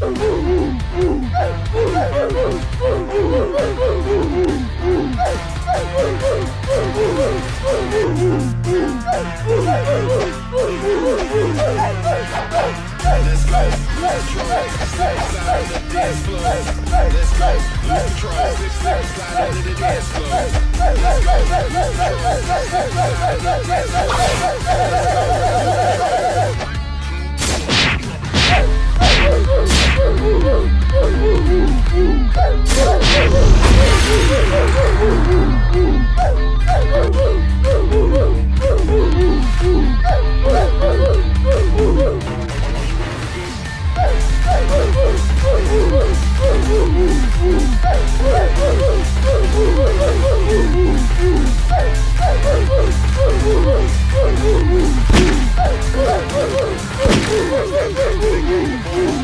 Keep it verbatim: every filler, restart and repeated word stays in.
Let's go, lose control, slip slide on the dance floor. Let's go, lose control, slip slip slide onto the dance floor. Let's go, lose control, slip slip slide on the dance floor. Let's go.